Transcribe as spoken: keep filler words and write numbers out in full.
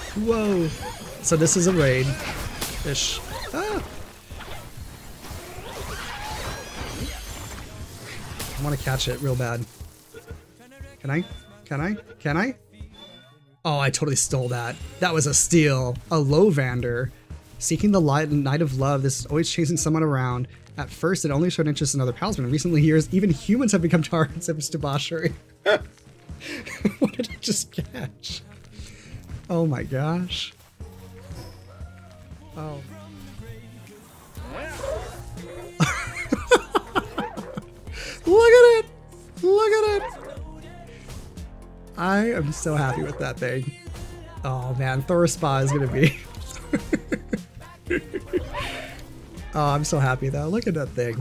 Whoa. So this is a raid. Ish. Ah. I want to catch it real bad. Can I? Can I? Can I? Oh, I totally stole that. That was a steal. A Lovander. Seeking the light, Night of Love. This is always chasing someone around. At first, it only showed interest in other pals, but in recent years, even humans have become targets of its debauchery. What did I just catch? Oh my gosh. Oh. Look at it! Look at it! I am so happy with that thing. Oh man, Thor Spa is gonna be... Oh, I'm so happy though. Look at that thing.